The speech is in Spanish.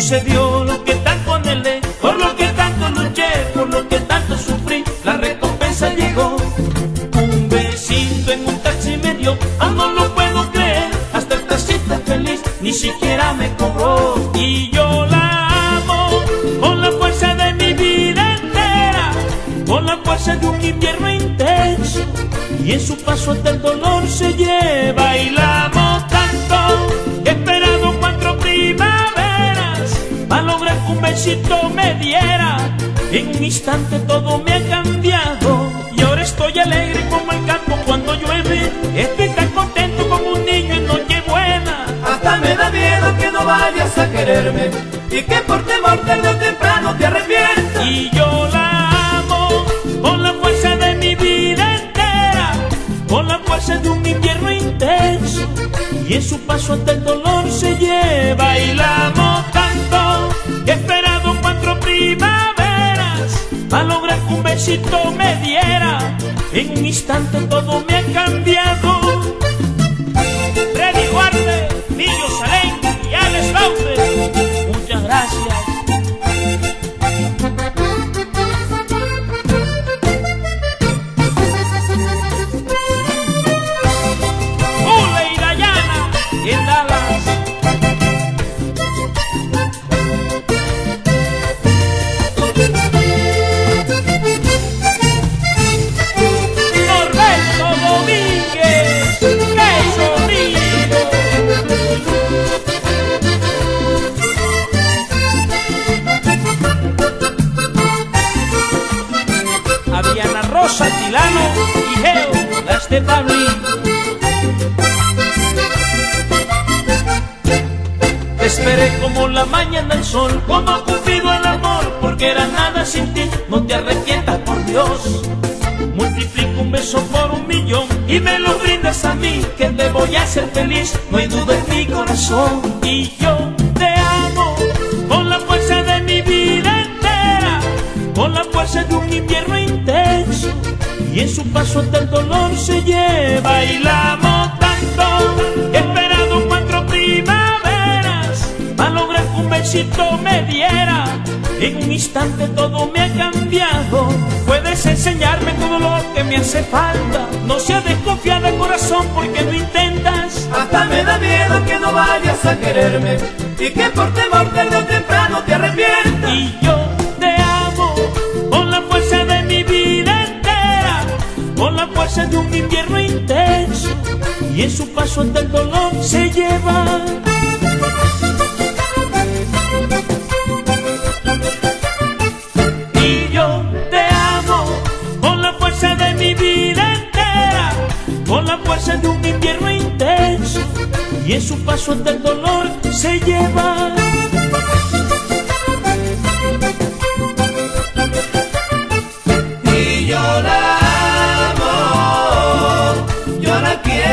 sucedió lo que tanto anhelé, por lo que tanto luché, por lo que tanto sufrí, la recompensa llegó. Un besito en un taxi me dio, no lo puedo creer, hasta el taxista feliz ni siquiera me cobró. Y yo la amo con la fuerza de mi vida entera, con la fuerza de un invierno intenso, y en su paso hasta el dolor se lleva. Y la amo tanto que he esperado 4 primaveras para lograr que un besito me diera. En un instante todo me ha cambiado y ahora estoy alegre como el campo cuando llueve. Estoy tan contento como un niño en Nochebuena. Hasta me da miedo que no vayas a quererme y que por temor tarde o temprano te arrepientas. Y yo la amo con la fuerza de mi vida entera, con la fuerza de un invierno intenso, y en su paso hasta el dolor se lleva. Y la amo tanto que he esperado 4 primaveras para lograr que un besito me diera. En un instante todo me ha cambiado. Freddy Duarte, Millo Salén y Alex Bauter, muchas gracias. En Dallas. Norberto Domínguez, ¡qué sonido! Aviana Rosa Tilano y Geo, las de Pablín. Esperé como la mañana el sol, como Cupido el amor, porque era nada sin ti, no te arrepientas por Dios. Multiplico un beso por 1.000.000 y me lo brindas a mí, que te voy a hacer feliz, no hay duda en mi corazón. Y yo te amo con la fuerza de mi vida entera, con la fuerza de un invierno intenso, y en su paso hasta el dolor se lleva. Y la amo tanto, he esperado 4 primaveras para lograr que un besito me diera. En un instante todo me ha cambiado. Puedes enseñarme todo lo que me hace falta. No seas desconfiada, corazón, porque lo intentas. Hasta me da miedo que no vayas a quererme y que por temor tarde o temprano te arrepientas. Y yo te amo con la fuerza de mi vida entera, con la fuerza de un invierno intenso, y en su paso hasta el dolor se lleva. Y yo te amo con la fuerza de mi vida entera, con la fuerza de un invierno intenso, y en su paso hasta el dolor se lleva. Y yo la amo, yo la quiero.